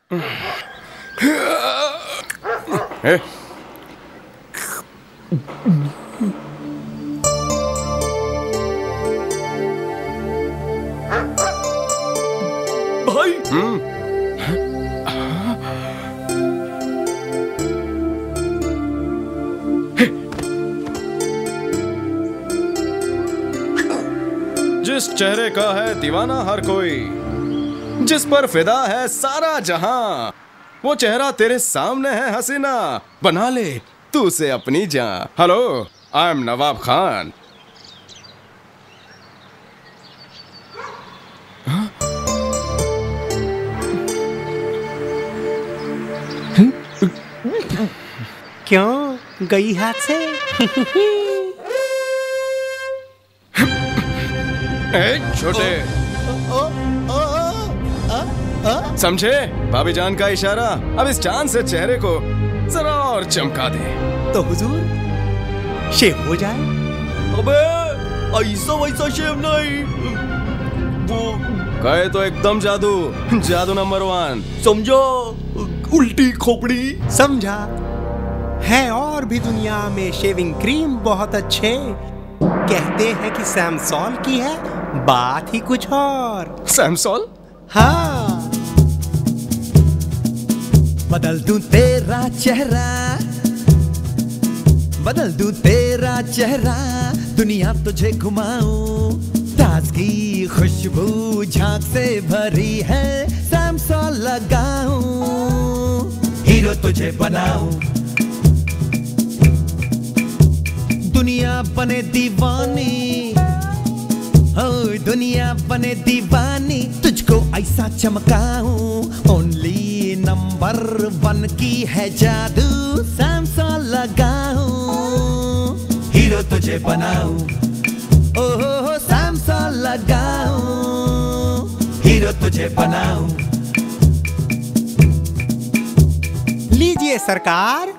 ए? भाई जिस चेहरे का है दीवाना हर कोई, जिस पर फिदा है सारा जहां, वो चेहरा तेरे सामने है हसीना, बना ले तू उसे अपनी जान। Hello, I am Nawab Khan. क्यों गई हाथ से? ए छोटे, समझे भाभी जान का इशारा? अब इस चांद से चेहरे को जरा और चमका दे। तो हुजूर शेव हो जाए। अबे ऐसा वैसा शेव नहीं, वो कहे तो एकदम जादू, जादू नंबर 1। समझा, उल्टी खोपड़ी। समझा। है और भी दुनिया में शेविंग क्रीम बहुत अच्छे, कहते हैं कि सैमसॉल की है, बात ही कुछ और। सैमसॉल? हाँ। बदल दूं तेरा चेहरा, बदल दूं तेरा चेहरा, दुनिया तुझे घुमाऊं, ताजगी खुशबू झांक से भरी है, सैमसॉल लगाऊं, हीरो तुझे बनाऊं, दुनिया बने दीवानी, हो दुनिया बने दीवानी, तुझको ऐसा चमकाऊं, ओनली नंबर 1 की है जादू, सैमसॉल लगाऊं, हीरो तुझे बनाऊं, ओहो सैमसॉल लगाऊं, हीरो तुझे बनाऊं। लीजिए सरकार।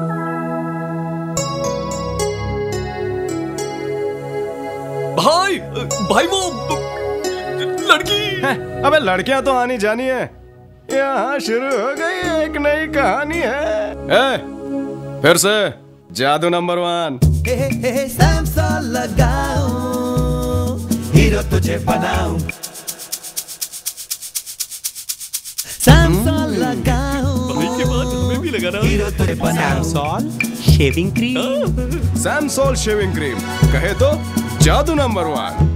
भाई भाई वो लड़की। अबे लड़कियां तो आनी जानी है, यहाँ शुरू हो गई एक नई कहानी है। फिर से जादू नंबर 1। सैमसॉल लगाऊं, हीरो तुझे बनाऊं, सैमसॉल लगाऊं, भाई के बाद हमें भी लगाना, हीरो तुझे बनाऊं। Samsol shaving cream. Samsol shaving cream, कहे तो जादू नंबर 1।